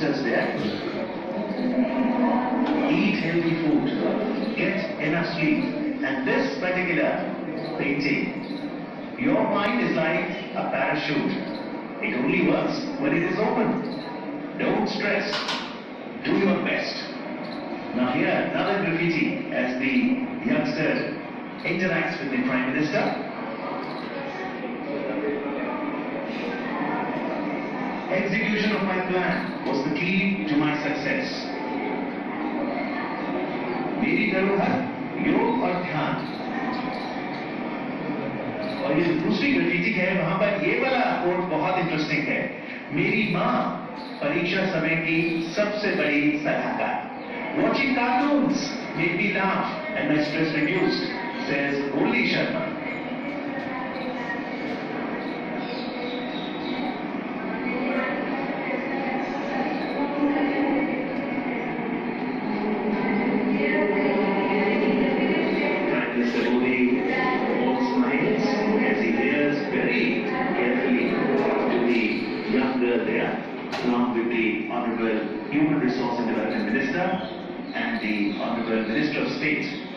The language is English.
youngsters there. Eat healthy food, get enough sleep, and this particular painting, your mind is like a parachute. It only works when it is open. Don't stress. Do your best. Now here, another graffiti as the youngster interacts with the Prime Minister. Execution of my plan was the key to my success. मेरी धरोहर योग और ध्यान. और ये दूसरी graffiti है, वहां पर ये वाला कोट बहुत इंटरेस्टिंग है. मेरी माँ परीक्षा समय की सबसे बड़ी सलाहकार. Watching cartoons made me laugh and my stress reduced, says only Sharma. Along with the Honorable Human Resource and Development Minister and the Honorable Minister of State